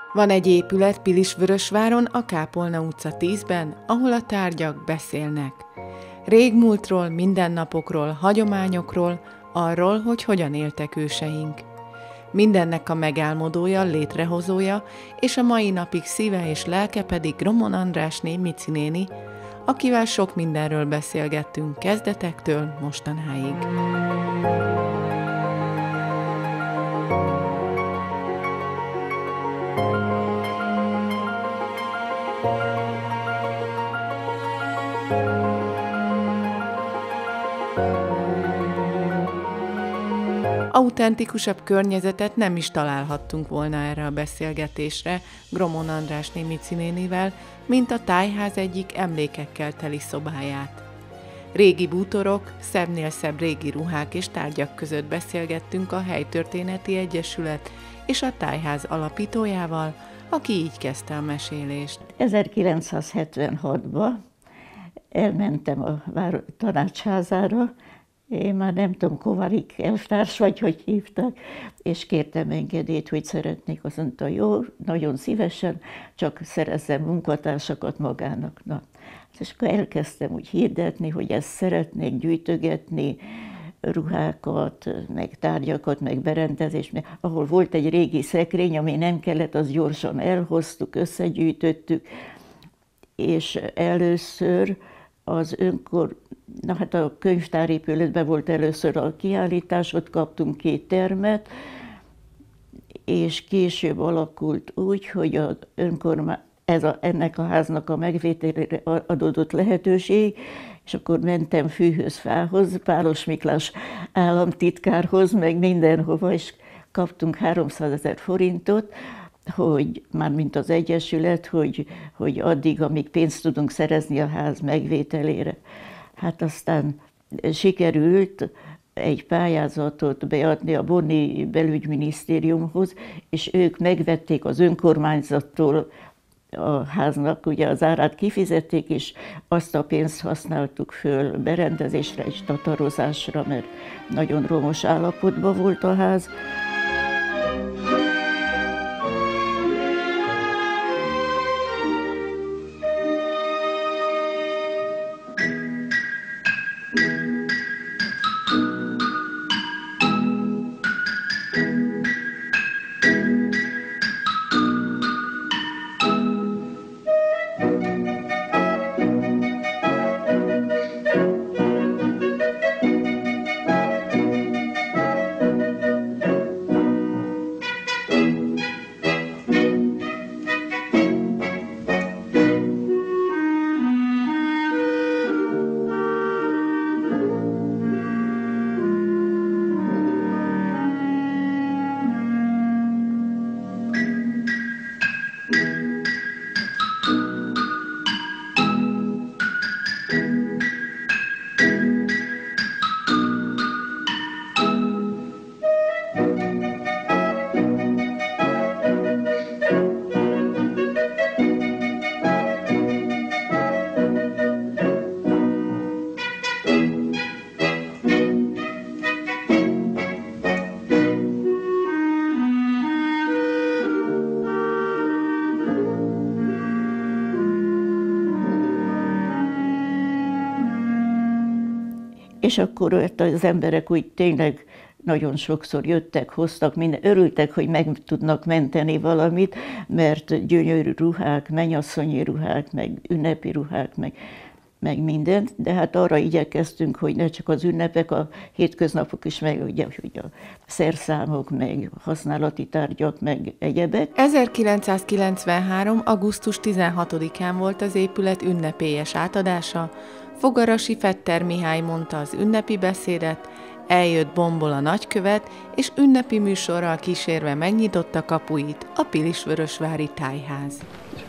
Van egy épület Pilisvörösváron, a Kápolna utca 10-ben, ahol a tárgyak beszélnek. Régmúltról, mindennapokról, hagyományokról, arról, hogy hogyan éltek őseink. Mindennek a megálmodója, létrehozója, és a mai napig szíve és lelke pedig Gromon Andrásné Mici néni, akivel sok mindenről beszélgettünk kezdetektől mostanáig. Autentikusabb környezetet nem is találhattunk volna erre a beszélgetésre Gromon Andrásné Mici nénivel, mint a tájház egyik emlékekkel teli szobáját. Régi bútorok, szebbnél szebb régi ruhák és tárgyak között beszélgettünk a Helytörténeti Egyesület és a tájház alapítójával, aki így kezdte a mesélést. 1976-ban elmentem a tanácsházára, én már nem tudom, Kovarik elvtárs vagy, hogy hívták, és kértem engedélyt, hogy szeretnék. Azt mondta, jó, nagyon szívesen, csak szerezzem munkatársakat magának. Na, és akkor elkezdtem úgy hirdetni, hogy ezt szeretnék gyűjtögetni, ruhákat, meg tárgyakat, meg berendezést, ahol volt egy régi szekrény, ami nem kellett, azt gyorsan elhoztuk, összegyűjtöttük, és először az a könyvtárépületben volt először a kiállítás, ott kaptunk 2 termet, és később alakult úgy, hogy ennek a háznak a megvételére adódott lehetőség, és akkor mentem fűhöz-fához, Pálos Miklós államtitkárhoz, meg mindenhova, és kaptunk 300 000 forintot, hogy mármint az Egyesület, hogy addig, amíg pénzt tudunk szerezni a ház megvételére. Hát aztán sikerült egy pályázatot beadni a Bonni belügyminisztériumhoz, és ők megvették az önkormányzattól a háznak, ugye az árát kifizették, és azt a pénzt használtuk föl berendezésre és tatarozásra, mert nagyon romos állapotban volt a ház. És akkor az emberek úgy tényleg nagyon sokszor jöttek, hoztak, örültek, hogy meg tudnak menteni valamit, mert gyönyörű ruhák, mennyasszonyi ruhák, meg ünnepi ruhák, meg mindent, de hát arra igyekeztünk, hogy ne csak az ünnepek, a hétköznapok is, meg ugye, hogy a szerszámok, meg használati tárgyak, meg egyebek. 1993. augusztus 16-án volt az épület ünnepélyes átadása, Fogarasi Fetter Mihály mondta az ünnepi beszédet, eljött Bombol a nagykövet, és ünnepi műsorral kísérve megnyitotta kapuit a Pilisvörösvári tájház.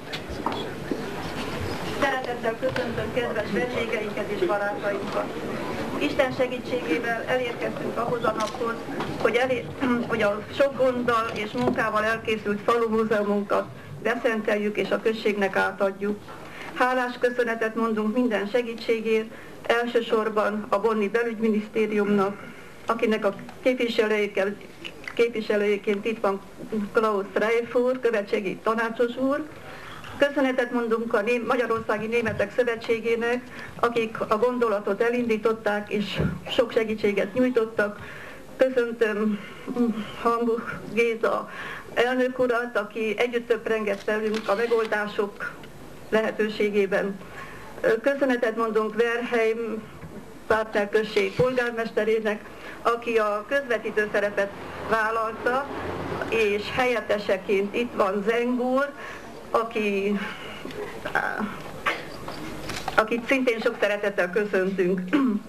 Szeretettel köszöntöm kedves vendégeinket és barátainkat. Isten segítségével elérkeztünk ahhoz a naphoz, hogy a sok gonddal és munkával elkészült falumúzeumunkat beszenteljük és a községnek átadjuk. Hálás köszönetet mondunk minden segítségért, elsősorban a Bonni belügyminisztériumnak, akinek a képviselőikkel képviselőjeként itt van Klaus Reif úr, követségi tanácsos úr. Köszönetet mondunk a Magyarországi Németek Szövetségének, akik a gondolatot elindították és sok segítséget nyújtottak. Köszöntöm Hamburg Géza elnök urat, aki együtt töprengett velünk a megoldások lehetőségében. Köszönetet mondunk Verheim partnerközség polgármesterének, aki a közvetítő szerepet vállalta, és helyetteseként itt van Zeng úr, akit szintén sok szeretettel köszöntünk.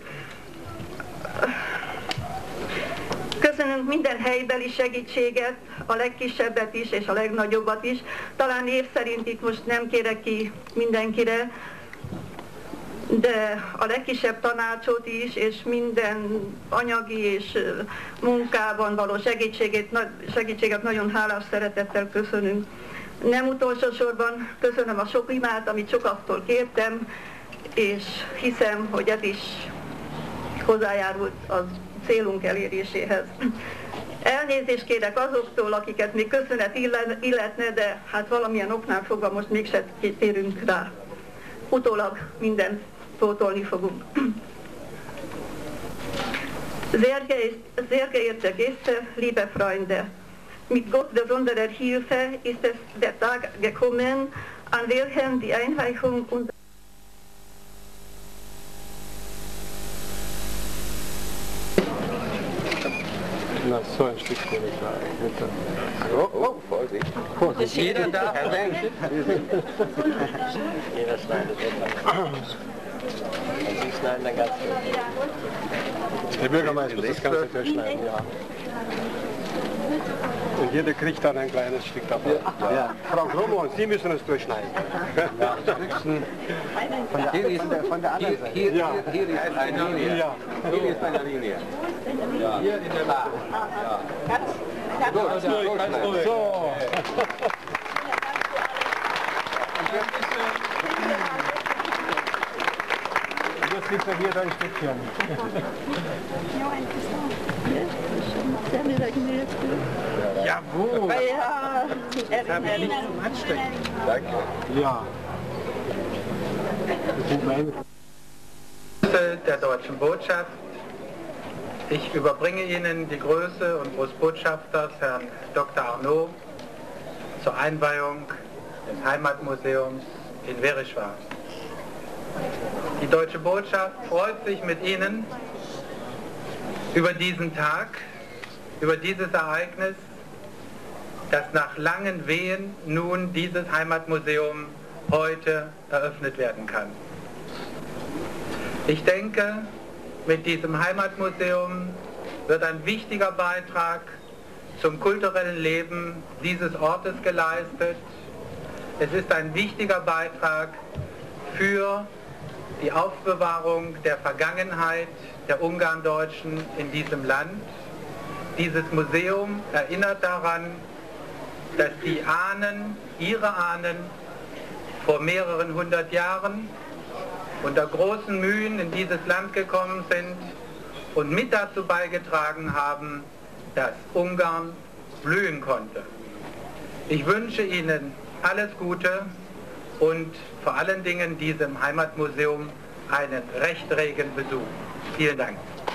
Köszönünk minden helybeli segítséget, a legkisebbet is és a legnagyobbat is. Talán név szerint itt most nem kérek ki mindenkire, de a legkisebb tanácsot is, és minden anyagi és munkában való segítséget nagyon hálás szeretettel köszönünk. Nem utolsó sorban köszönöm a sok imát, amit sokaktól kértem, és hiszem, hogy ez is hozzájárult az célunk eléréséhez. Elnézést kérek azoktól, akiket még köszönet illetne, de hát valamilyen oknál fogva most mégse térünk rá. Utólag mindent pótolni fogunk. Sehr geehrte Gäste, liebe Freunde, mit Gott besonderer Hilfe ist es der Tag gekommen, an welchem die Einreichung und Na, so ein Stück komme ich rein. Oh, Vorsicht. Vorsicht. Jeder darf. Jeder schneidet etwas. Sie schneiden dann ganz gut. Herr Bürgermeister, das Ganze durchschneiden, ja. Und jeder kriegt dann ein kleines Stück davon. Ja. Frau Gromon, Sie müssen es durchschneiden. Ja, von der anderen Seite. Hier ist eine Linie. Ja. Hier ist eine Linie. Ja. Hier in der Mitte. Ja. Gut, so. Jetzt liegt er hier ein Stückchen. Jawohl! Ja, das habe ich nicht zum Anstecken. Danke. Ja. Der Deutschen Botschaft. Ich überbringe Ihnen die Größe und Großbotschafters Herrn Dr. Arnaud zur Einweihung des Heimatmuseums in Verischwar. Die Deutsche Botschaft freut sich mit Ihnen über diesen Tag, über dieses Ereignis, dass nach langen Wehen nun dieses Heimatmuseum heute eröffnet werden kann. Ich denke, mit diesem Heimatmuseum wird ein wichtiger Beitrag zum kulturellen Leben dieses Ortes geleistet. Es ist ein wichtiger Beitrag für die Aufbewahrung der Vergangenheit der Ungarndeutschen in diesem Land. Dieses Museum erinnert daran, dass die Ahnen, ihre Ahnen, vor mehreren hundert Jahren unter großen Mühen in dieses Land gekommen sind und mit dazu beigetragen haben, dass Ungarn blühen konnte. Ich wünsche Ihnen alles Gute und vor allen Dingen diesem Heimatmuseum einen recht regen Besuch. Vielen Dank.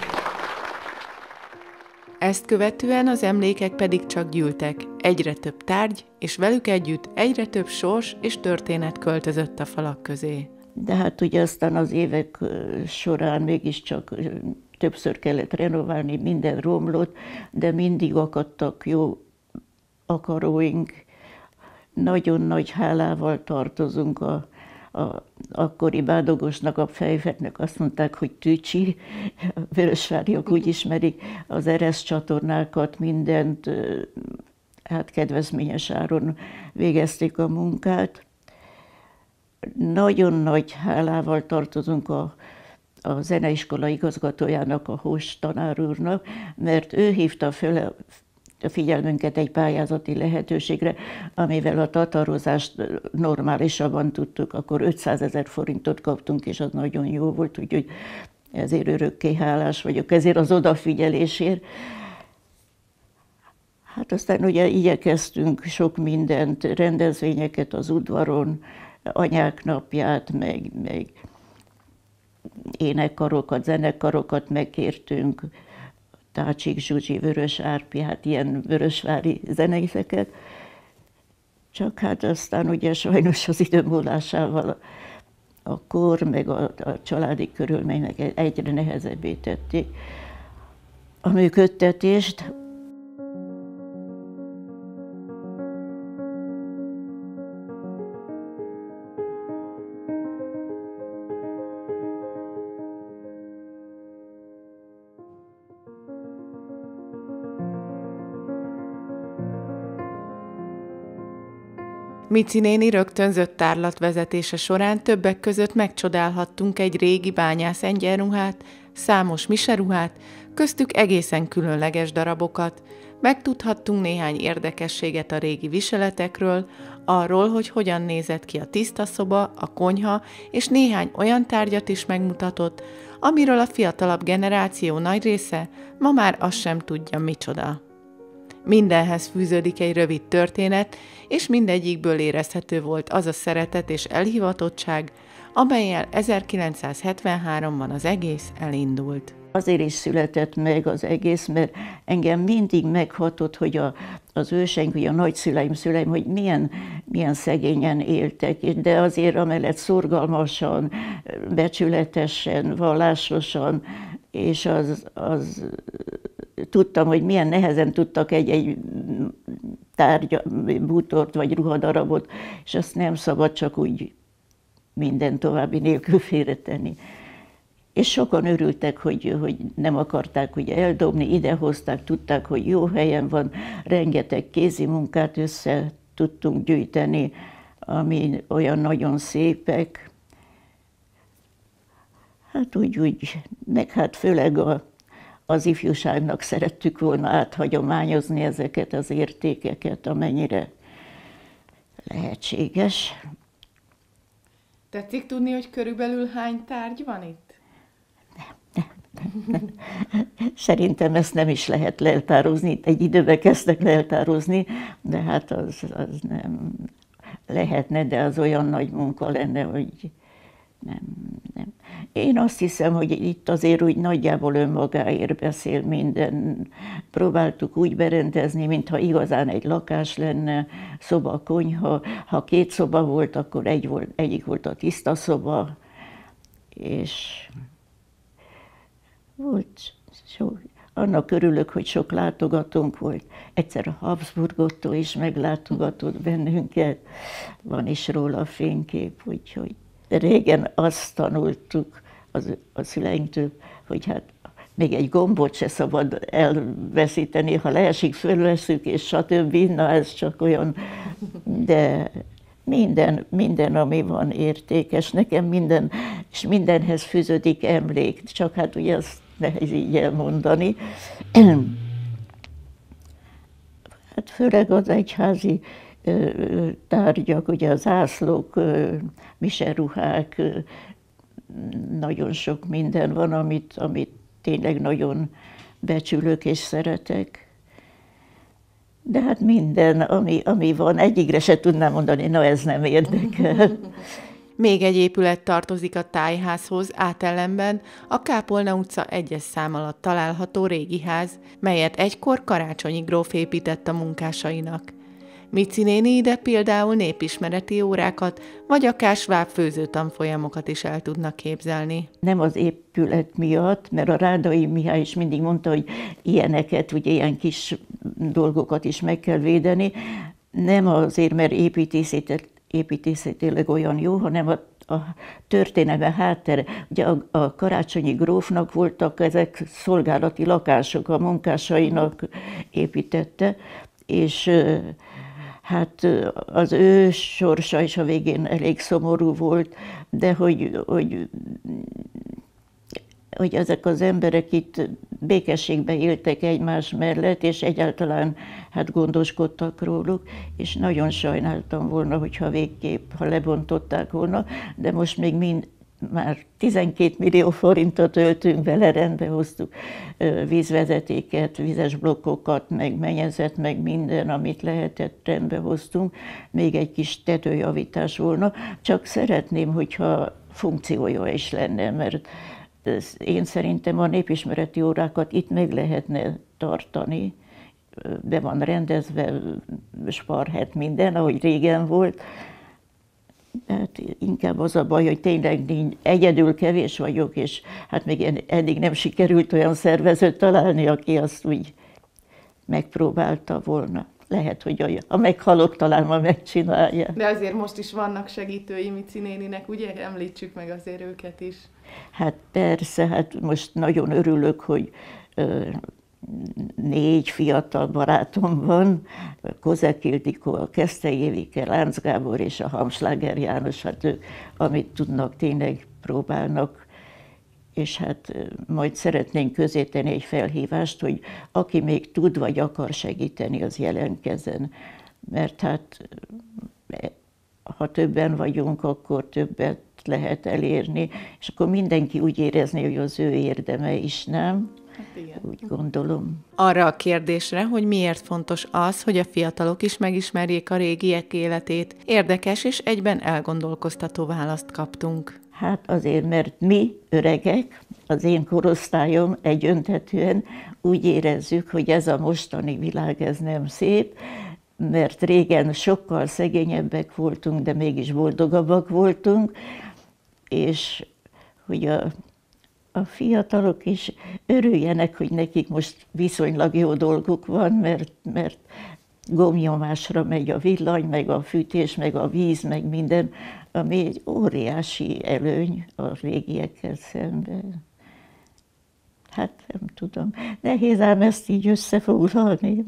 Ezt követően az emlékek pedig csak gyűltek, egyre több tárgy, és velük együtt egyre több sors és történet költözött a falak közé. De hát ugye aztán az évek során mégiscsak többször kellett renoválni, minden romlott, de mindig akadtak jó akaróink. Nagyon nagy hálával tartozunk a akkori Bádogosnak, a Fejfeknek, azt mondták, hogy Tücsi, a vörösváriak úgy ismerik, az Eresz csatornákat, mindent, hát kedvezményes áron végezték a munkát. Nagyon nagy hálával tartozunk a zeneiskola igazgatójának, a Hós tanár úrnak, mert ő hívta fel a figyelmünket egy pályázati lehetőségre, amivel a tatarozást normálisabban tudtuk, akkor 500 000 forintot kaptunk, és az nagyon jó volt, úgyhogy ezért örökké hálás vagyok, ezért az odafigyelésért. Hát aztán ugye igyekeztünk sok mindent, rendezvényeket az udvaron, anyák napját, meg énekkarokat, zenekarokat megkértünk, Tácsik Zsuzsi, Vörös Árpi, hát ilyen vörösvári zenészeket. Csak hát aztán ugye sajnos az idő múlásával a kor, meg a családi körülmények egyre nehezebbé tették a működtetést. Mici néni rögtönzött tárlatvezetése során többek között megcsodálhattunk egy régi bányász egyenruhát, számos miseruhát, köztük egészen különleges darabokat, megtudhattunk néhány érdekességet a régi viseletekről, arról, hogy hogyan nézett ki a tisztaszoba, a konyha, és néhány olyan tárgyat is megmutatott, amiről a fiatalabb generáció nagy része ma már azt sem tudja, micsoda. Mindenhez fűződik egy rövid történet, és mindegyikből érezhető volt az a szeretet és elhivatottság, amellyel 1973-ban az egész elindult. Azért is született meg az egész, mert engem mindig meghatott, hogy az őseink, hogy a nagyszüleim, hogy milyen szegényen éltek, de azért amellett szorgalmasan, becsületesen, vallásosan, és az tudtam, hogy milyen nehezen tudtak egy bútort vagy ruhadarabot, és azt nem szabad csak úgy minden további nélkül félretenni. És sokan örültek, hogy nem akarták ugye eldobni, idehozták, tudták, hogy jó helyen van, rengeteg kézi munkát össze tudtunk gyűjteni, ami olyan nagyon szépek. Hát úgy, meg hát főleg az ifjúságnak szerettük volna áthagyományozni ezeket az értékeket, amennyire lehetséges. Tetszik tudni, hogy körülbelül hány tárgy van itt? Nem. Szerintem ezt nem is lehet leltározni. Egy időben kezdtek leltározni, de hát az nem lehetne, de az olyan nagy munka lenne, hogy nem. Én azt hiszem, hogy itt azért úgy nagyjából önmagáért beszél minden. Próbáltuk úgy berendezni, mintha igazán egy lakás lenne, szoba, konyha. Ha 2 szoba volt, akkor egyik volt a tiszta szoba, és volt sok. Annak örülök, hogy sok látogatónk volt. Egyszer a Habsburgottól is meglátogatott bennünket, van is róla fénykép, úgyhogy régen azt tanultuk a szüleinktől, hogy hát még egy gombot se szabad elveszíteni, ha leesik, fölveszünk, és stb. Na ez csak olyan, de minden, ami van értékes, nekem minden, és mindenhez fűződik emlék, csak hát ugye azt nehéz így elmondani. Hát főleg az egyházi tárgyak, ugye az zászlók, miseruhák, nagyon sok minden van, amit tényleg nagyon becsülök és szeretek. De hát minden, ami van, egyikre se tudnám mondani, na ez nem érdekel. Még egy épület tartozik a tájházhoz, átellenben a Kápolna utca 1-es szám alatt található régi ház, melyet egykor Karácsonyi gróf épített a munkásainak. Mici néni ide például népismereti órákat, vagy akár sváb főzőtanfolyamokat is el tudnak képzelni. Nem az épület miatt, mert a Rádai Mihály is mindig mondta, hogy ilyeneket, ugye ilyen kis dolgokat is meg kell védeni. Nem azért, mert építészetileg olyan jó, hanem a történelme háttere. Ugye a Karácsonyi grófnak voltak ezek szolgálati lakások, a munkásainak építette, és hát az ő sorsa is a végén elég szomorú volt, de hogy ezek az emberek itt békességben éltek egymás mellett, és egyáltalán hát gondoskodtak róluk, és nagyon sajnáltam volna, hogyha végképp, ha lebontották volna, de most még már 12 millió forintot öltünk bele, rendbe hoztuk vízvezetéket, vizes blokkokat, meg mennyezet, meg minden, amit lehetett, rendbe hoztunk. Még egy kis tetőjavítás volna, csak szeretném, hogyha funkciója is lenne, mert én szerintem a népismereti órákat itt meg lehetne tartani. Be van rendezve, sparhet minden, ahogy régen volt. Hát inkább az a baj, hogy tényleg egyedül kevés vagyok, és hát még eddig nem sikerült olyan szervezőt találni, aki azt úgy megpróbálta volna. Lehet, hogy a meghalott talán ma megcsinálja. De azért most is vannak segítői Mici néninek, ugye? Említsük meg azért őket is. Hát persze, hát most nagyon örülök, hogy 4 fiatal barátom van, Kozek Ildikó, a Keszthely Évike, Lánc Gábor és a Hamsláger János, hát ők, amit tudnak, tényleg próbálnak, és hát majd szeretnénk közé tenni egy felhívást, hogy aki még tud vagy akar segíteni, az jelentkezzen, mert hát ha többen vagyunk, akkor többet lehet elérni, és akkor mindenki úgy érezni, hogy az ő érdeme is, nem? Hát igen. Úgy gondolom. Arra a kérdésre, hogy miért fontos az, hogy a fiatalok is megismerjék a régiek életét, érdekes és egyben elgondolkoztató választ kaptunk. Hát azért, mert mi öregek, az én korosztályom egyöntetűen úgy érezzük, hogy ez a mostani világ, ez nem szép, mert régen sokkal szegényebbek voltunk, de mégis boldogabbak voltunk, és hogy a fiatalok is örüljenek, hogy nekik most viszonylag jó dolguk van, mert gombnyomásra megy a villany, meg a fűtés, meg a víz, meg minden, ami egy óriási előny a régiekkel szemben. Hát nem tudom, nehéz ám ezt így összefoglalni,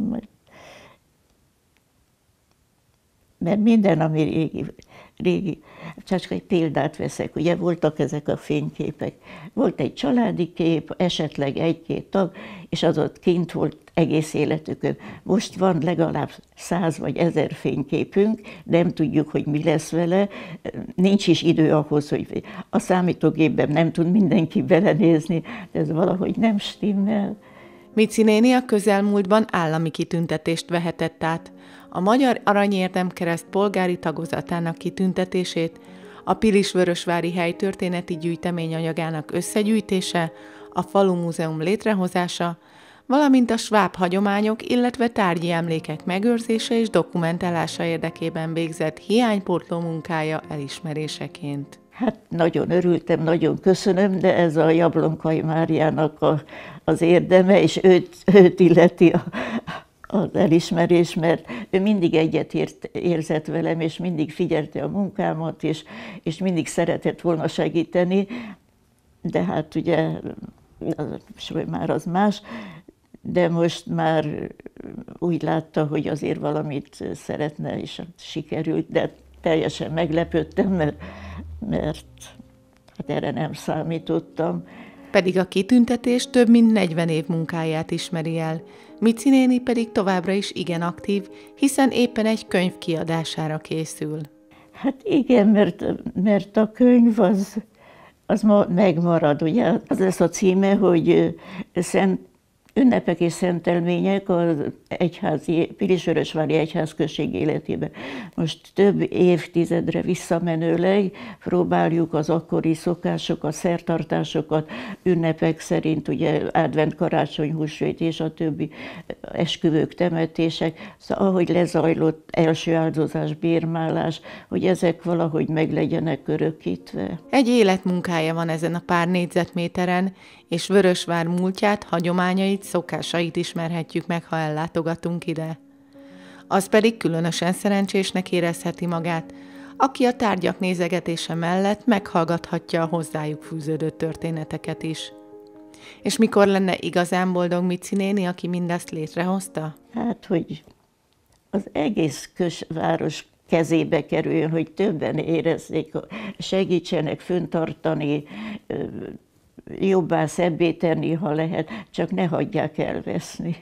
mert minden, ami régi, csak egy példát veszek, ugye voltak ezek a fényképek. Volt egy családi kép, esetleg 1-2 tag, és az ott kint volt egész életükön. Most van legalább 100 vagy 1000 fényképünk, nem tudjuk, hogy mi lesz vele, nincs is idő ahhoz, hogy a számítógépben nem tud mindenki belenézni, de ez valahogy nem stimmel. Mici néni a közelmúltban állami kitüntetést vehetett át. A Magyar Aranyérdemkereszt polgári tagozatának kitüntetését, a Pilisvörösvári helytörténeti gyűjtemény anyagának összegyűjtése, a falumúzeum létrehozása, valamint a sváb hagyományok, illetve tárgyi emlékek megőrzése és dokumentálása érdekében végzett hiánypótló munkája elismeréseként. Hát nagyon örültem, nagyon köszönöm, de ez a Jablonkai Máriának az érdeme, és őt illeti az elismerés, mert ő mindig egyet érzett velem, és mindig figyelte a munkámat, és mindig szeretett volna segíteni, de hát ugye már az más, de most már úgy látta, hogy azért valamit szeretne, és sikerült, de teljesen meglepődtem, mert hát erre nem számítottam. Pedig a kitüntetés több mint 40 év munkáját ismeri el. Mici néni pedig továbbra is igen aktív, hiszen éppen egy könyv kiadására készül. Hát igen, mert a könyv az megmarad, ugye? Az lesz a címe, hogy Ünnepek és szentelmények az Pilisvörösvári egyházközség életében. Most több évtizedre visszamenőleg próbáljuk az akkori szokásokat, szertartásokat, ünnepek szerint, ugye advent, karácsony, húsvét és a többi esküvők, temetések, szóval ahogy lezajlott első áldozás, bérmálás, hogy ezek valahogy meg legyenek örökítve. Egy életmunkája van ezen a pár négyzetméteren, és Vörösvár múltját, hagyományait, szokásait ismerhetjük meg, ha ellátogatunk ide. Az pedig különösen szerencsésnek érezheti magát, aki a tárgyak nézegetése mellett meghallgathatja a hozzájuk fűződő történeteket is. És mikor lenne igazán boldog Mici néni, aki mindezt létrehozta? Hát, hogy az egész város kezébe kerüljön, hogy többen érezzék, segítsenek fenntartani, jobbá, szebbé tenni, ha lehet, csak ne hagyják elveszni.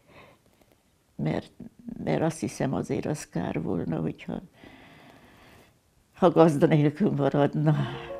Mert azt hiszem azért az kár volna, hogyha gazda nélkül maradna.